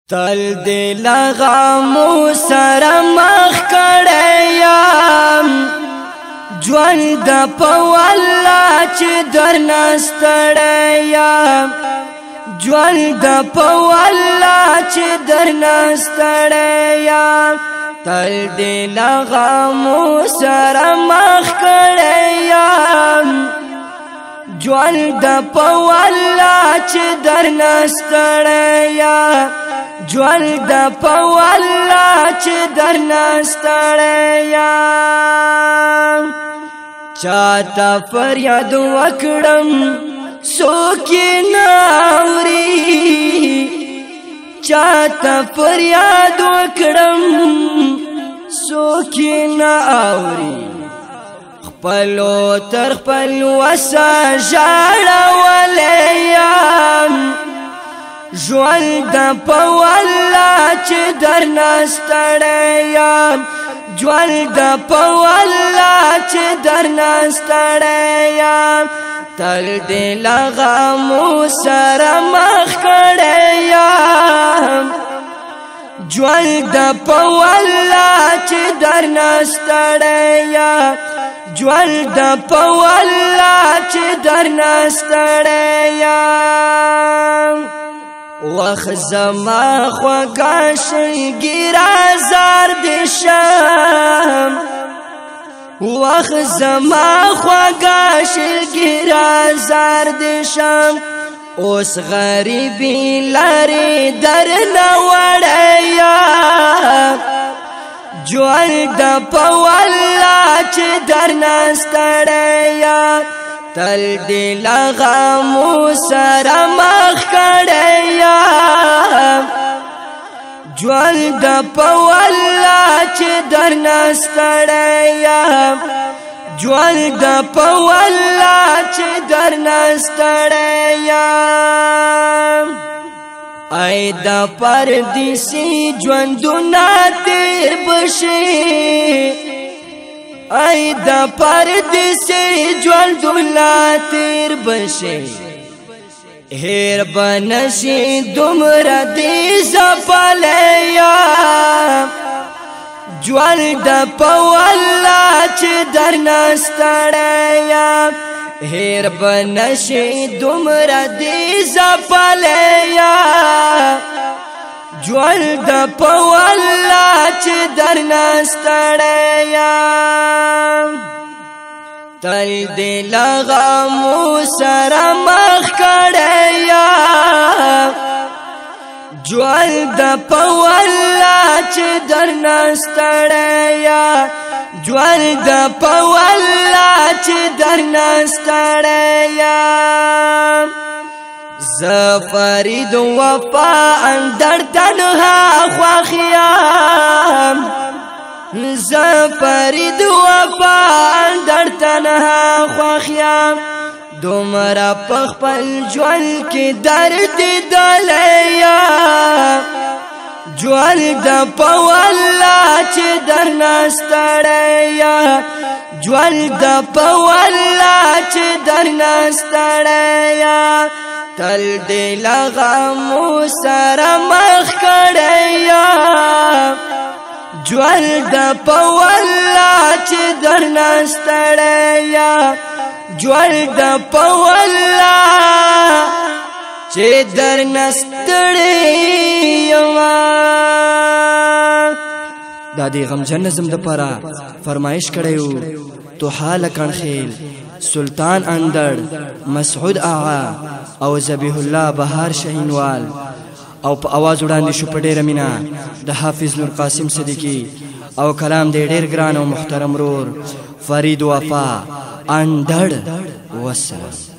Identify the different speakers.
Speaker 1: تل دی لغامو سره مخ کړی یم ژوند په والله چې درنه ستړی یم ژوند په والله چې درنه ستړی یم تل دی لغامو سره مخ کړی یم ژوند په والله چې درنه ستړی یم ژوند په والله چې درنه ستړی یم چاته فریاد وکړم څوک یې نه اوري چاته فریاد وکړم څوک یې نه اوري خپلو تر خپل وسه ژړولی یم ژوند په والله چې درنه ستړی یم ژوند په والله چې درنه ستړی یم تل دی لغامو سره مخ کړی یم ژوند په والله چې درنه ستړی یم ژوند په والله چې درنه ستړی یم وخت زما خوږه شلګي رازار دې شم وخت زما خوږه شلګي رازار دې شم اوس غریبي لرې درنه وړی یم ژوند په والله چې درنه ستړی یم تل دی لغامو سره مخ کړی یم ژوند په والله چې درنه ستړی یم ژوند په والله چې درنه ستړی یم ای د پردیسي ژوندونه تیر بشي ای د پردیسي ژوندونه تیر بشي هیر بنشي دومره دې ځپلی یم ژوند په والله چې درنه ستړی یم هیر بنشي دومره دې ځپلی یم ژوند په والله چې درنه ستړی یم تل دی لغامو سره مخ کړی یم ژوند په والله چې درنه ستړی یم ژوند په والله چې درنه ستړی یم زه فرید وفا اندر تنها خوښ یم زه فرید وفا اندر تنها خوښ یم دومره په خپل ژوند کې درد لیدلی یم ژوند په والله چې درنه ستړی یم ژوند په والله چې درنه ستړی یم تل دی لغامو سره مخ کړی یم ژوند په والله چې درنه ستړی یم ژوند په والله چې درنه ستړی یم دا دی غمجن نظم دپاره فرمایش کړی و توحا لکڼخیل سلطان اندړ مسعود آغا او ذبیح الله بهار شهینوال او په आवाज وړاندې شو په ډیره مینه د حافظ نور قاسم صدیقی او کلام دی ډیر ګران او محترم رور فرید وفا اندړ والسلام